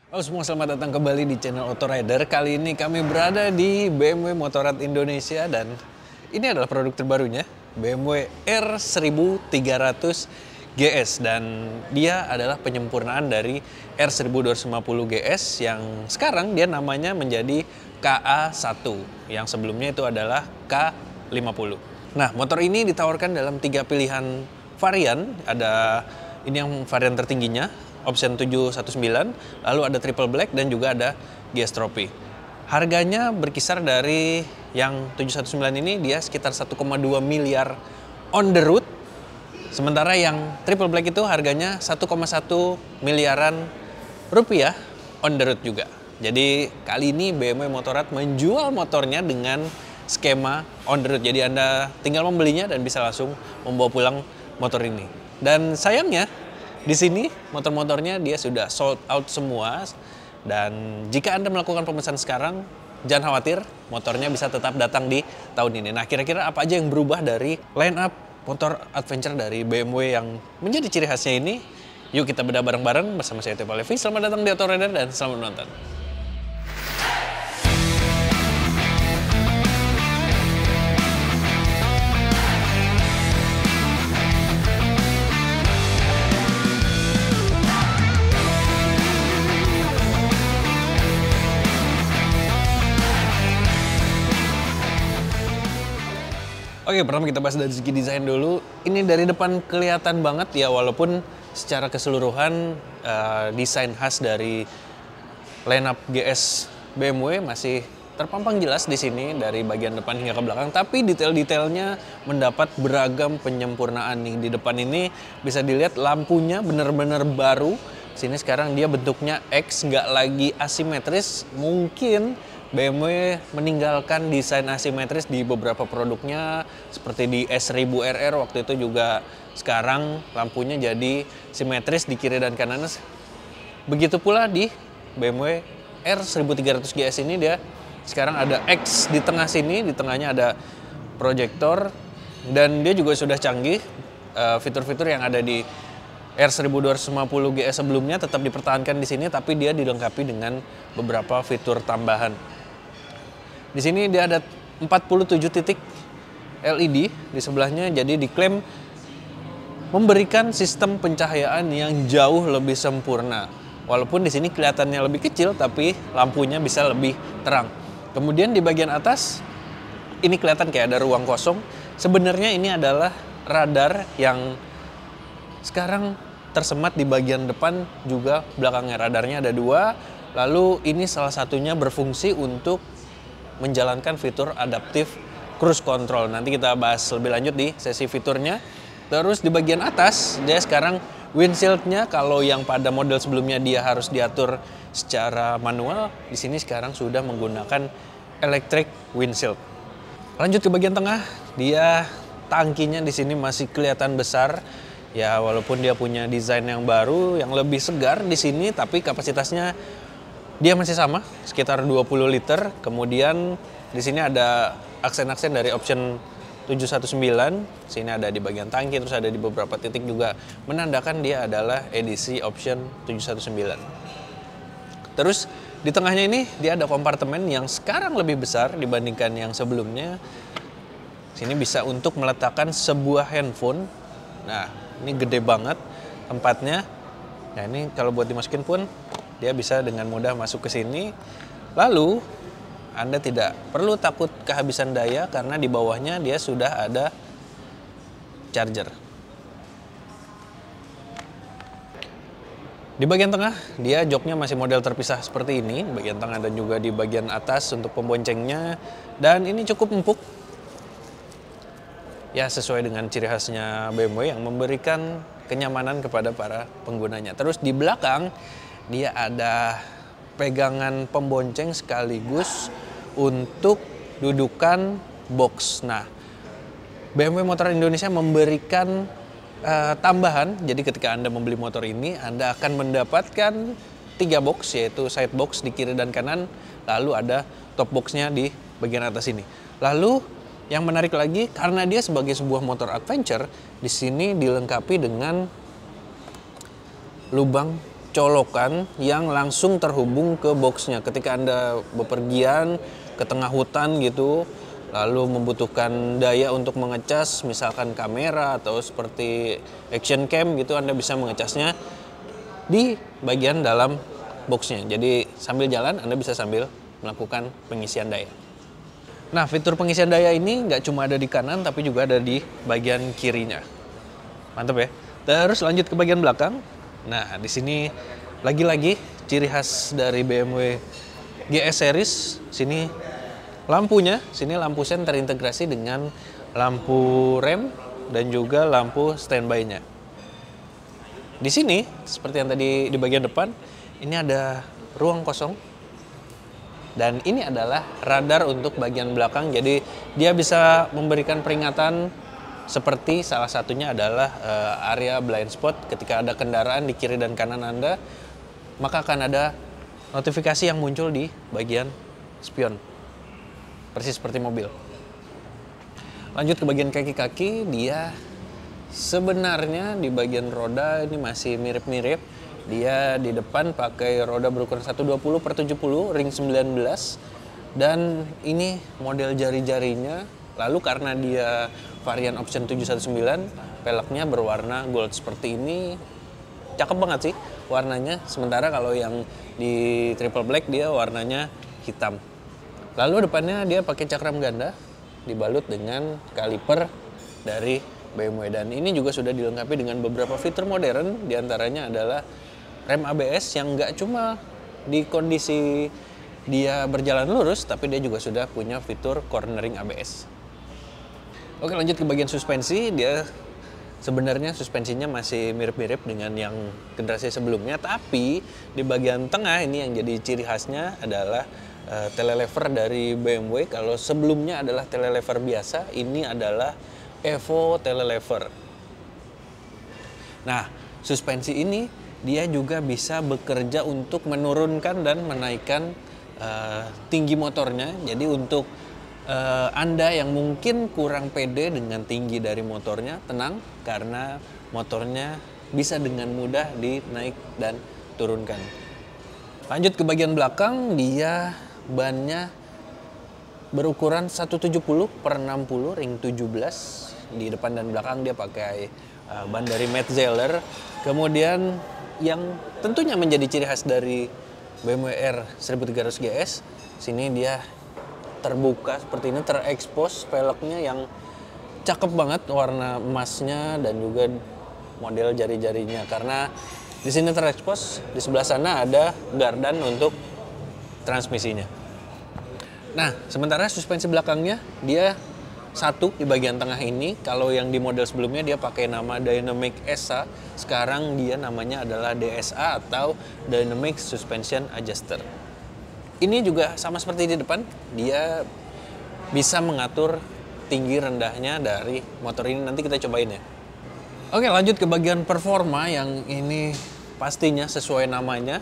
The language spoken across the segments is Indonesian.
Halo semua, selamat datang kembali di channel Autorider. Kali ini kami berada di BMW Motorrad Indonesia dan ini adalah produk terbarunya, BMW R1300 GS, dan dia adalah penyempurnaan dari R1250 GS yang sekarang dia namanya menjadi KA1, yang sebelumnya itu adalah K50. Nah, motor ini ditawarkan dalam 3 pilihan varian. Ada ini yang varian tertingginya, option 719, lalu ada triple black dan juga ada GS Trophy. Harganya berkisar dari yang 719 ini dia sekitar 1,2 miliar on the road. Sementara yang triple black itu harganya 1,1 miliaran rupiah on the road juga. Jadi kali ini BMW Motorrad menjual motornya dengan skema on the road. Jadi Anda tinggal membelinya dan bisa langsung membawa pulang motor ini. Dan sayangnya di sini motor-motornya dia sudah sold out semua, dan jika Anda melakukan pemesan sekarang, jangan khawatir, motornya bisa tetap datang di tahun ini. Nah, kira-kira apa aja yang berubah dari line up motor adventure dari BMW yang menjadi ciri khasnya ini? Yuk kita bedah bareng-bareng bersama saya Teo Levi. Selamat datang di Autorider dan selamat menonton. Oke, pertama kita bahas dari segi desain dulu. Ini dari depan kelihatan banget ya, walaupun secara keseluruhan desain khas dari lineup GS BMW masih terpampang jelas di sini dari bagian depan hingga ke belakang. Tapi detail-detailnya mendapat beragam penyempurnaan nih. Di depan ini bisa dilihat lampunya benar-benar baru. Sini sekarang dia bentuknya X, nggak lagi asimetris. Mungkin BMW meninggalkan desain asimetris di beberapa produknya, seperti di S1000RR waktu itu juga. Sekarang lampunya jadi simetris di kiri dan kanan. Begitu pula di BMW R1300 GS ini, dia sekarang ada X di tengah sini, di tengahnya ada proyektor, dan dia juga sudah canggih. Fitur-fitur yang ada di R1250 GS sebelumnya tetap dipertahankan di sini, tapi dia dilengkapi dengan beberapa fitur tambahan. Di sini dia ada 47 titik LED di sebelahnya, jadi diklaim memberikan sistem pencahayaan yang jauh lebih sempurna. Walaupun di sini kelihatannya lebih kecil, tapi lampunya bisa lebih terang. Kemudian di bagian atas ini kelihatan kayak ada ruang kosong. Sebenarnya ini adalah radar yang sekarang tersemat di bagian depan, juga belakangnya radarnya ada 2. Lalu ini salah satunya berfungsi untuk menjalankan fitur adaptif cruise control. Nanti kita bahas lebih lanjut di sesi fiturnya. Terus di bagian atas dia sekarang windshieldnya, kalau yang pada model sebelumnya dia harus diatur secara manual, di sini sekarang sudah menggunakan electric windshield. Lanjut ke bagian tengah, dia tangkinya di sini masih kelihatan besar. Ya, walaupun dia punya desain yang baru, yang lebih segar di sini, tapi kapasitasnya dia masih sama, sekitar 20 liter. Kemudian di sini ada aksen-aksen dari option 719. Sini ada di bagian tangki, terus ada di beberapa titik juga menandakan dia adalah edisi option 719. Terus di tengahnya ini dia ada kompartemen yang sekarang lebih besar dibandingkan yang sebelumnya. Sini bisa untuk meletakkan sebuah handphone. Nah, ini gede banget tempatnya. Nah, ini kalau buat dimasukin pun dia bisa dengan mudah masuk ke sini. Lalu Anda tidak perlu takut kehabisan daya karena di bawahnya dia sudah ada charger. Di bagian tengah dia joknya masih model terpisah seperti ini, bagian tengah dan juga di bagian atas untuk pemboncengnya, dan ini cukup empuk. Ya, sesuai dengan ciri khasnya BMW yang memberikan kenyamanan kepada para penggunanya. Terus di belakang dia ada pegangan pembonceng sekaligus untuk dudukan box. Nah, BMW Motorrad Indonesia memberikan tambahan. Jadi ketika Anda membeli motor ini, Anda akan mendapatkan 3 box, yaitu side box di kiri dan kanan. Lalu ada top boxnya di bagian atas ini. Lalu yang menarik lagi, karena dia sebagai sebuah motor adventure, di sini dilengkapi dengan lubang colokan yang langsung terhubung ke boxnya. Ketika Anda bepergian ke tengah hutan gitu, lalu membutuhkan daya untuk mengecas, misalkan kamera atau seperti action cam gitu, Anda bisa mengecasnya di bagian dalam boxnya. Jadi sambil jalan Anda bisa sambil melakukan pengisian daya. Nah, fitur pengisian daya ini nggak cuma ada di kanan, tapi juga ada di bagian kirinya. Mantap ya. Terus lanjut ke bagian belakang. Nah, di sini lagi-lagi ciri khas dari BMW GS Series. Sini lampunya, sini lampu sen terintegrasi dengan lampu rem dan juga lampu standby-nya. Di sini, seperti yang tadi di bagian depan, ini ada ruang kosong. Dan ini adalah radar untuk bagian belakang, jadi dia bisa memberikan peringatan seperti salah satunya adalah area blind spot. Ketika ada kendaraan di kiri dan kanan Anda, maka akan ada notifikasi yang muncul di bagian spion. Persis seperti mobil. Lanjut ke bagian kaki-kaki, dia sebenarnya di bagian roda ini masih mirip-mirip. Dia di depan pakai roda berukuran 120/70 ring 19 dan ini model jari-jarinya. Lalu karena dia varian option 719, peleknya berwarna gold seperti ini. Cakep banget sih warnanya. Sementara kalau yang di triple black dia warnanya hitam. Lalu depannya dia pakai cakram ganda dibalut dengan kaliper dari BMW, dan ini juga sudah dilengkapi dengan beberapa fitur modern. Diantaranya adalah rem ABS yang nggak cuma di kondisi dia berjalan lurus, tapi dia juga sudah punya fitur cornering ABS. Oke, lanjut ke bagian suspensi. Dia sebenarnya suspensinya masih mirip-mirip dengan yang generasi sebelumnya, tapi di bagian tengah ini yang jadi ciri khasnya adalah telelever dari BMW. Kalau sebelumnya adalah telelever biasa, ini adalah Evo telelever. Nah, suspensi ini dia juga bisa bekerja untuk menurunkan dan menaikkan tinggi motornya. Jadi untuk Anda yang mungkin kurang pede dengan tinggi dari motornya, tenang, karena motornya bisa dengan mudah dinaik dan turunkan. Lanjut ke bagian belakang, dia bannya berukuran 170/60 ring 17. Di depan dan belakang dia pakai ban dari Metzeler. Kemudian yang tentunya menjadi ciri khas dari BMW R 1300 GS, sini dia terbuka seperti ini, terekspos peleknya yang cakep banget, warna emasnya dan juga model jari-jarinya. Karena di sini terekspos, di sebelah sana ada gardan untuk transmisinya. Nah, sementara suspensi belakangnya dia satu di bagian tengah ini. Kalau yang di model sebelumnya dia pakai nama Dynamic SA, sekarang dia namanya adalah DSA atau Dynamic Suspension Adjuster. Ini juga sama seperti di depan, dia bisa mengatur tinggi rendahnya dari motor ini. Nanti kita cobain ya. Oke, lanjut ke bagian performa yang ini pastinya sesuai namanya.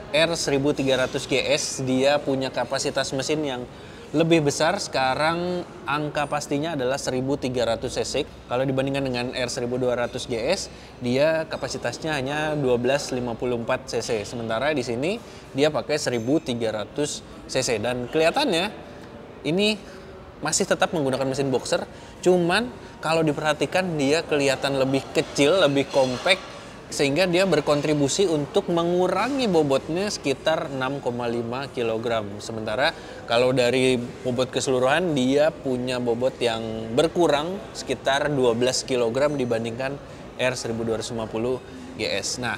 R1300 GS, dia punya kapasitas mesin yang lebih besar. Sekarang angka pastinya adalah 1300 cc. Kalau dibandingkan dengan R1200 GS, dia kapasitasnya hanya 1254 cc. Sementara di sini dia pakai 1300 cc dan kelihatannya ini masih tetap menggunakan mesin boxer. Cuman kalau diperhatikan dia kelihatan lebih kecil, lebih compact, sehingga dia berkontribusi untuk mengurangi bobotnya sekitar 6,5 kg. Sementara kalau dari bobot keseluruhan dia punya bobot yang berkurang sekitar 12 kg dibandingkan R1250 GS. Nah,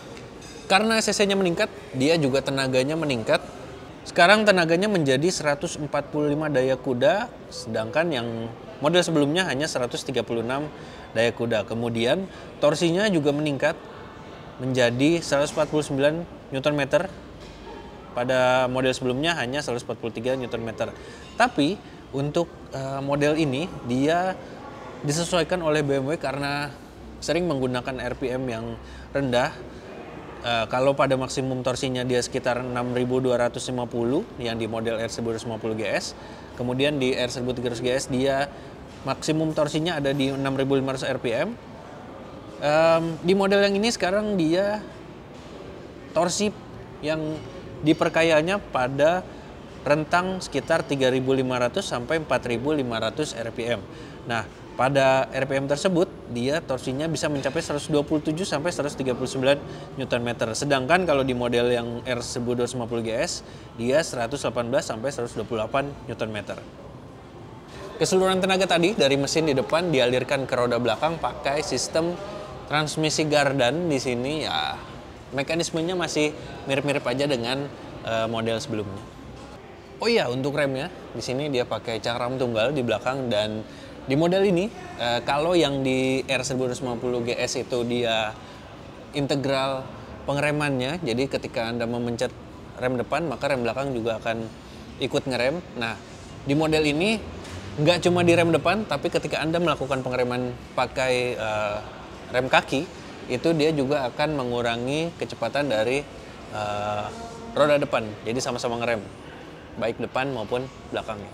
karena cc-nya meningkat, dia juga tenaganya meningkat. Sekarang tenaganya menjadi 145 daya kuda, sedangkan yang model sebelumnya hanya 136 daya kuda. Kemudian torsinya juga meningkat menjadi 149 Nm. Pada model sebelumnya hanya 143 Nm. Tapi untuk model ini dia disesuaikan oleh BMW karena sering menggunakan RPM yang rendah. Kalau pada maksimum torsinya dia sekitar 6.250 yang di model R1250 GS. Kemudian di R1300 GS dia maksimum torsinya ada di 6.500 RPM. Di model yang ini sekarang dia torsi yang diperkayanya pada rentang sekitar 3.500 sampai 4.500 RPM. Nah, pada RPM tersebut dia torsinya bisa mencapai 127 sampai 139 Nm. Sedangkan kalau di model yang R1250 GS dia 118 sampai 128 Nm. Keseluruhan tenaga tadi dari mesin di depan dialirkan ke roda belakang pakai sistem transmisi Gardan. Di sini ya mekanismenya masih mirip-mirip aja dengan model sebelumnya. Oh iya, untuk remnya di sini dia pakai cakram tunggal di belakang, dan di model ini kalau yang di R1250 GS itu dia integral pengeremannya. Jadi ketika Anda memencet rem depan, maka rem belakang juga akan ikut ngerem. Nah, di model ini nggak cuma di rem depan, tapi ketika Anda melakukan pengereman pakai rem kaki, itu dia juga akan mengurangi kecepatan dari roda depan. Jadi sama-sama ngerem, baik depan maupun belakangnya.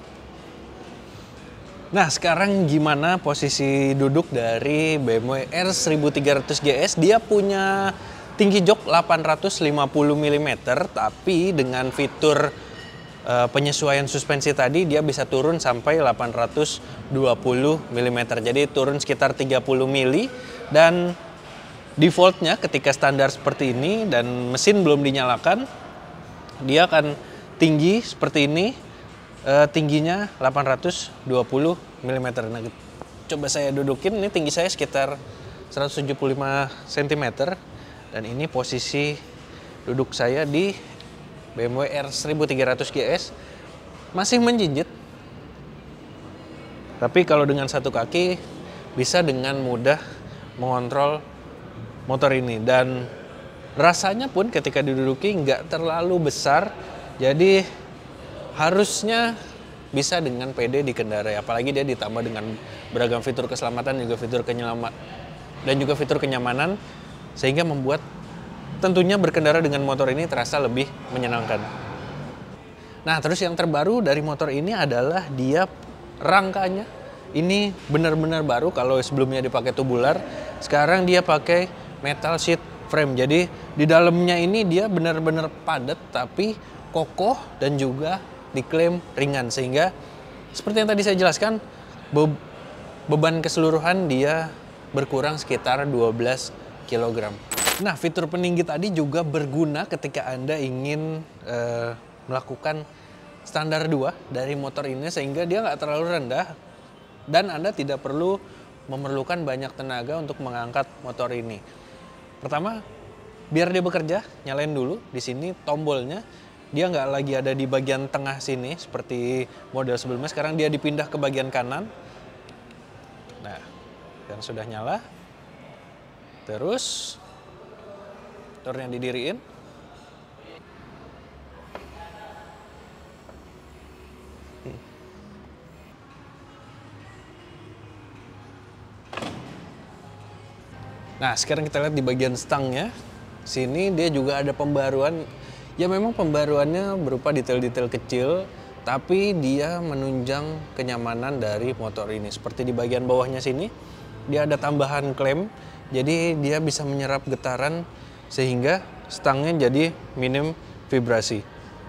Nah, sekarang gimana posisi duduk dari BMW R1300 GS? Dia punya tinggi jok 850 mm, tapi dengan fitur penyesuaian suspensi tadi dia bisa turun sampai 820 mm. Jadi turun sekitar 30 mm, dan defaultnya ketika standar seperti ini dan mesin belum dinyalakan, dia akan tinggi seperti ini, tingginya 820 mm. Nah, coba saya dudukin, ini tinggi saya sekitar 175 cm, dan ini posisi duduk saya di BMW R1300 GS masih menjinjit. Tapi kalau dengan satu kaki bisa dengan mudah mengontrol motor ini, dan rasanya pun ketika diduduki nggak terlalu besar, jadi harusnya bisa dengan pede dikendarai. Apalagi dia ditambah dengan beragam fitur keselamatan, juga fitur dan juga fitur kenyamanan, sehingga membuat tentunya berkendara dengan motor ini terasa lebih menyenangkan. Nah, terus yang terbaru dari motor ini adalah dia rangkanya. Ini benar-benar baru. Kalau sebelumnya dipakai tubular, sekarang dia pakai metal sheet frame. Jadi di dalamnya ini dia benar-benar padat tapi kokoh dan juga diklaim ringan, sehingga seperti yang tadi saya jelaskan, beban keseluruhan dia berkurang sekitar 12 kg. Nah, fitur peninggi tadi juga berguna ketika Anda ingin melakukan standar 2 dari motor ini, sehingga dia nggak terlalu rendah dan Anda tidak perlu memerlukan banyak tenaga untuk mengangkat motor ini. Pertama, biar dia bekerja, nyalain dulu. Di sini tombolnya dia nggak lagi ada di bagian tengah sini seperti model sebelumnya. Sekarang dia dipindah ke bagian kanan. Nah, yang sudah nyala. Terus motornya didiriin. Nah, sekarang kita lihat di bagian stangnya. Sini dia juga ada pembaruan. Ya, memang pembaruannya berupa detail-detail kecil, tapi dia menunjang kenyamanan dari motor ini. Seperti di bagian bawahnya sini, dia ada tambahan klem. Jadi dia bisa menyerap getaran sehingga stangnya jadi minim vibrasi.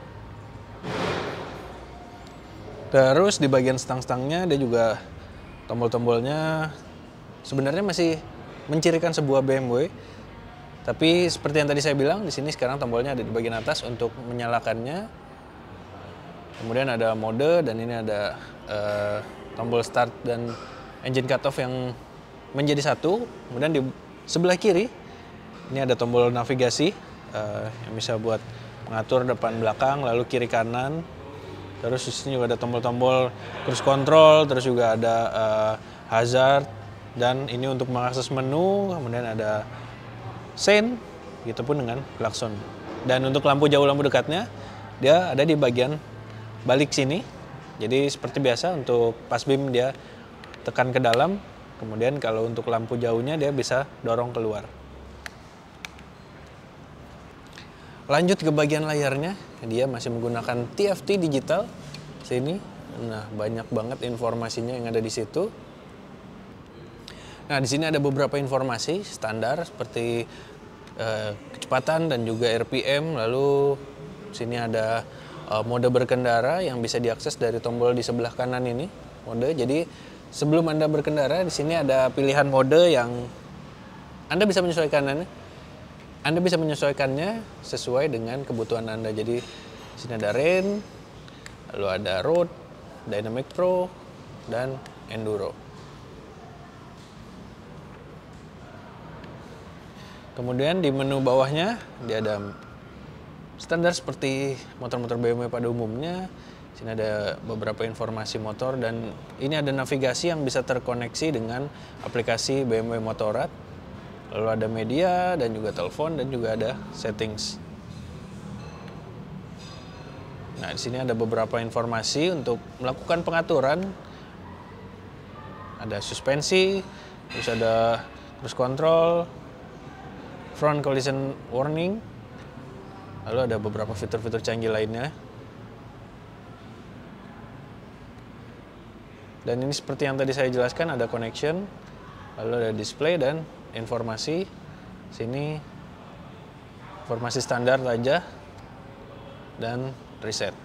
Terus di bagian stang-stangnya dia juga tombol-tombolnya sebenarnya masih mencirikan sebuah BMW. Tapi seperti yang tadi saya bilang, di sini sekarang tombolnya ada di bagian atas untuk menyalakannya. Kemudian ada mode, dan ini ada tombol start dan engine cutoff yang menjadi satu. Kemudian di sebelah kiri ini ada tombol navigasi yang bisa buat mengatur depan belakang, lalu kiri kanan. Terus di sini juga ada tombol-tombol cruise control, terus juga ada hazard, dan ini untuk mengakses menu. Kemudian ada sein, gitu pun dengan klakson. Dan untuk lampu jauh, lampu dekatnya dia ada di bagian balik sini. Jadi seperti biasa untuk pas bim dia tekan ke dalam. Kemudian kalau untuk lampu jauhnya dia bisa dorong keluar. Lanjut ke bagian layarnya, dia masih menggunakan TFT digital sini. Nah, banyak banget informasinya yang ada di situ. Nah, di sini ada beberapa informasi standar seperti kecepatan dan juga RPM. Lalu sini ada mode berkendara yang bisa diakses dari tombol di sebelah kanan ini, mode. Jadi sebelum Anda berkendara, di sini ada pilihan mode yang Anda bisa menyesuaikannya. Anda bisa menyesuaikannya sesuai dengan kebutuhan Anda. Jadi di sini ada Rain, lalu ada Road, Dynamic Pro, dan Enduro. Kemudian di menu bawahnya dia ada standar seperti motor-motor BMW pada umumnya. Di sini ada beberapa informasi motor dan ini ada navigasi yang bisa terkoneksi dengan aplikasi BMW Motorrad. Lalu ada media dan juga telepon dan juga ada settings. Nah, di sini ada beberapa informasi untuk melakukan pengaturan. Ada suspensi, terus ada cruise control, front collision warning, lalu ada beberapa fitur-fitur canggih lainnya. Dan ini seperti yang tadi saya jelaskan, ada connection, lalu ada display dan informasi. Sini informasi standar saja dan reset.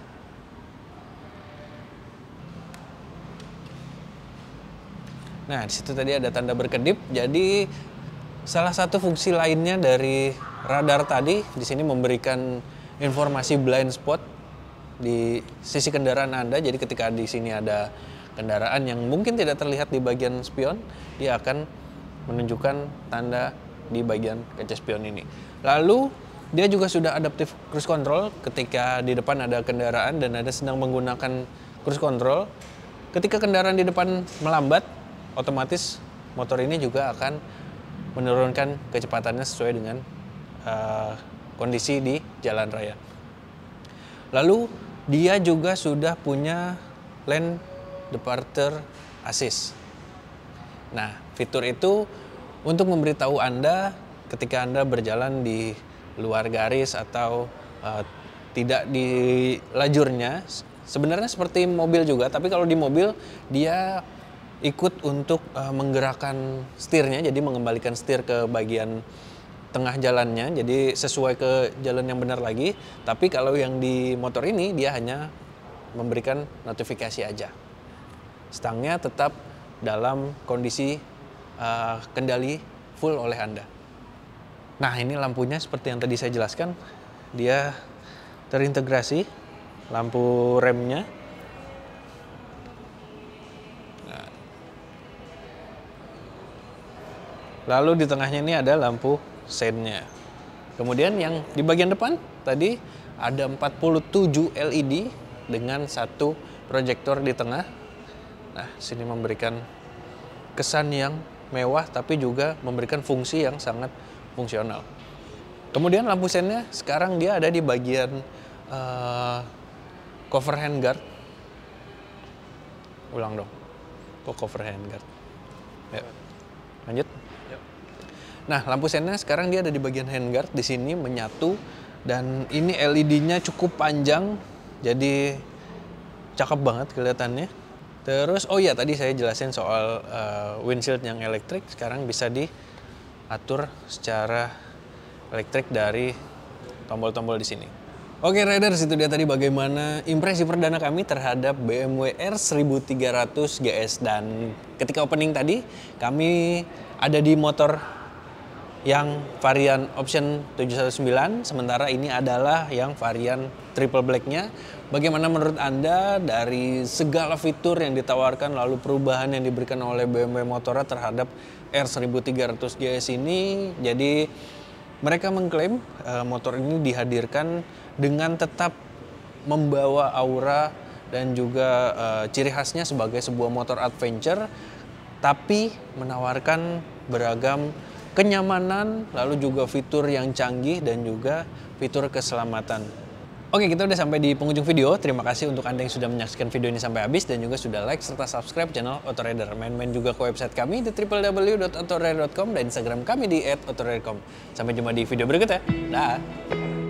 Nah, di situ tadi ada tanda berkedip. Jadi salah satu fungsi lainnya dari radar tadi di sini memberikan informasi blind spot di sisi kendaraan Anda. Jadi ketika di sini ada kendaraan yang mungkin tidak terlihat di bagian spion, dia akan menunjukkan tanda di bagian kaca spion ini. Lalu dia juga sudah adaptive cruise control ketika di depan ada kendaraan dan Anda sedang menggunakan cruise control. Ketika kendaraan di depan melambat, otomatis motor ini juga akan menurunkan kecepatannya sesuai dengan kondisi di jalan raya. Lalu dia juga sudah punya lane departure assist. Nah, fitur itu untuk memberitahu Anda ketika Anda berjalan di luar garis atau tidak di lajurnya. Sebenarnya seperti mobil juga, tapi kalau di mobil dia ikut untuk menggerakkan setirnya, jadi mengembalikan setir ke bagian tengah jalannya, jadi sesuai ke jalan yang benar lagi. Tapi kalau yang di motor ini dia hanya memberikan notifikasi aja. Stangnya tetap dalam kondisi kendali full oleh Anda. Nah, ini lampunya seperti yang tadi saya jelaskan, dia terintegrasi lampu remnya. Lalu di tengahnya ini ada lampu seinnya. Kemudian yang di bagian depan tadi ada 47 LED dengan satu proyektor di tengah. Nah, sini memberikan kesan yang mewah tapi juga memberikan fungsi yang sangat fungsional. Kemudian lampu seinnya sekarang dia ada di bagian cover handguard. Ulang dong. Kok cover handguard? Ya. Lanjut. Nah, lampu seinnya sekarang dia ada di bagian handguard, di sini menyatu dan ini LED-nya cukup panjang, jadi cakep banget kelihatannya. Terus, oh iya tadi saya jelasin soal windshield yang elektrik, sekarang bisa diatur secara elektrik dari tombol-tombol di sini. Oke Riders, itu dia tadi bagaimana impresi perdana kami terhadap BMW R1300 GS. Dan ketika opening tadi, kami ada di motor yang varian option 719, sementara ini adalah yang varian triple black-nya. Bagaimana menurut Anda dari segala fitur yang ditawarkan lalu perubahan yang diberikan oleh BMW Motorrad terhadap R1300 GS ini? Jadi mereka mengklaim motor ini dihadirkan dengan tetap membawa aura dan juga ciri khasnya sebagai sebuah motor adventure, tapi menawarkan beragam kenyamanan, lalu juga fitur yang canggih dan juga fitur keselamatan. Oke, kita udah sampai di penghujung video. Terima kasih untuk Anda yang sudah menyaksikan video ini sampai habis dan juga sudah like serta subscribe channel Autorider. Main-main juga ke website kami di www.autorider.com dan Instagram kami di @autorider.com. Sampai jumpa di video berikutnya. Dah.